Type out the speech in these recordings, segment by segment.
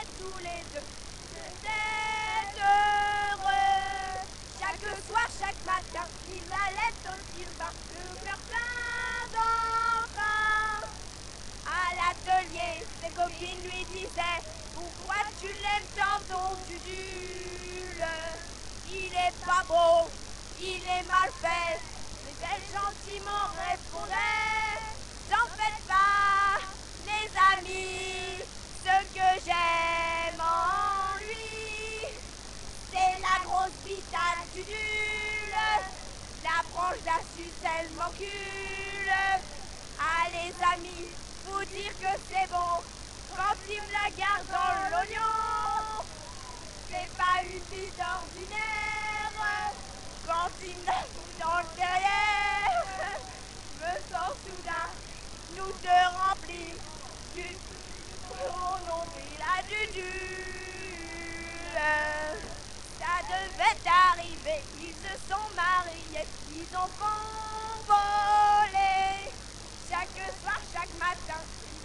fêtes tous les deux. C'était heureux. Chaque soir, chaque matin, ils allaient au bain, le cœur plein d'entrain. À l'atelier, ses copines lui disaient: pourquoi tu l'aimes tant ton Dudule? Il est pas beau, il est mal fait. Mais elle gentiment répondait: t'en faites pas, les amis, ce que j'aime en lui, c'est la grosse bite à Dudule, la branche de la sucelle m'encule. Ah les amis, vous dire que c'est bon quand il me la garde dans l'oignon. C'est pas une bite ordinaire quand il me la fout dans le derrière. Me sens soudain, nous deux remplis du mon nombril à Dudule. Ça devait arriver, ils se sont mariés, ils ont convolé. Chaque soir, chaque matin,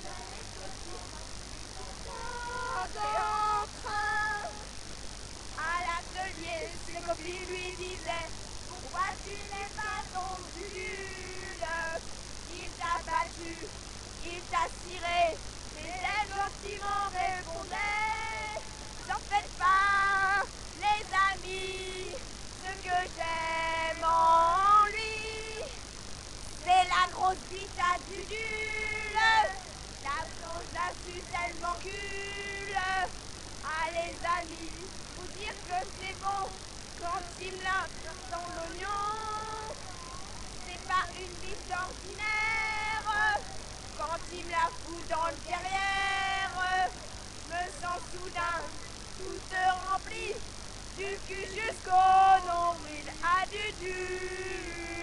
d'entrain. À l'atelier, ses copines lui disaient: pourquoi tu n'es pas ton Dudule? Il t'a battu, il t'a ciré, mais elle gentiment répondait: t'en faites pas, les amis, ce que j'aime en lui, c'est la grosse bite à Dudule, la blanche, la sucelle m'encule. Ah les amis, vous dire que c'est bon quand il me la dans l'oignon. C'est pas une bite ordinaire quand il me la fout dans le derrière. Me sens soudain toute remplie du cul jusqu'au nombril à Dudule.